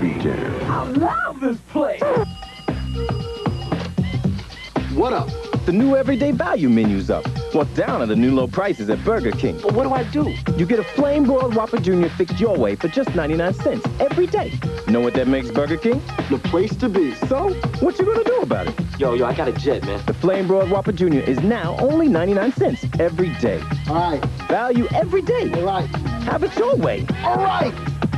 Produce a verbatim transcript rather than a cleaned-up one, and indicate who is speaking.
Speaker 1: every jam.
Speaker 2: I love this place!
Speaker 3: What up?
Speaker 4: The new everyday value menu's up. What's down are the new low prices at Burger King.
Speaker 3: But what do I do?
Speaker 4: You get a flame broiled Whopper Junior fixed your way for just ninety-nine cents every day. Know what that makes Burger King?
Speaker 3: The place to be.
Speaker 4: So, what you gonna do about it?
Speaker 3: Yo, yo, I got a jet, man.
Speaker 4: The flame broiled Whopper Junior is now only ninety-nine cents every day.
Speaker 3: All right.
Speaker 4: Value every day.
Speaker 3: All right.
Speaker 4: Have it your way.
Speaker 3: All right.